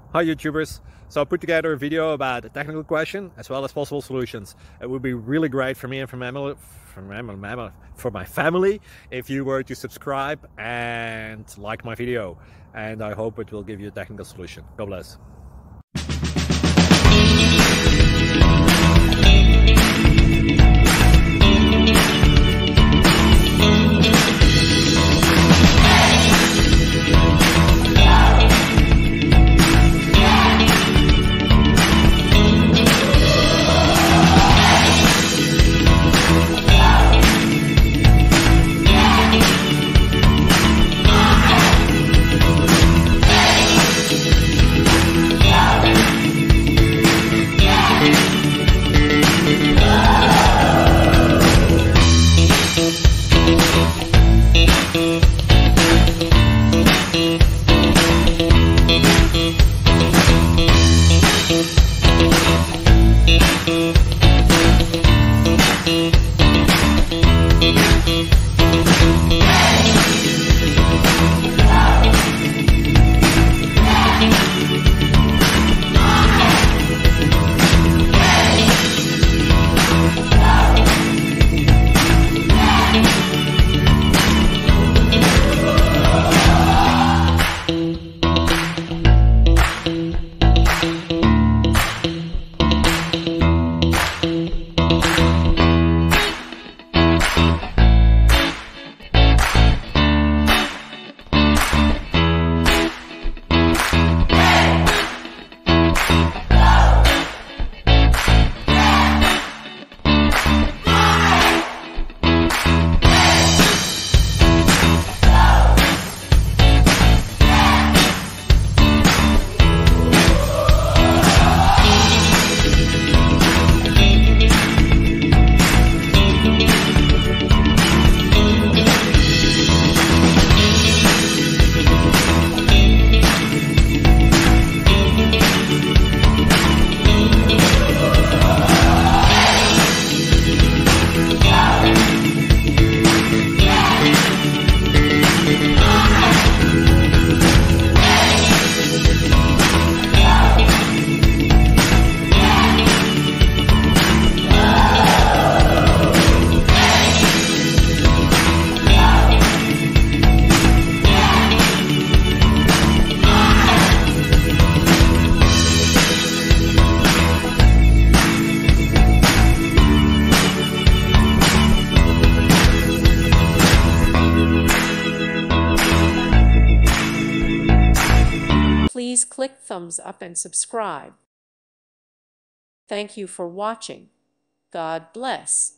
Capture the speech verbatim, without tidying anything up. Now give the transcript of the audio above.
Hi YouTubers! So I put together a video about a technical question as well as possible solutions. It would be really great for me and for my, for my, for my family if you were to subscribe and like my video, and I hope it will give you a technical solution. God bless. Please click thumbs up and subscribe. Thank you for watching. God bless.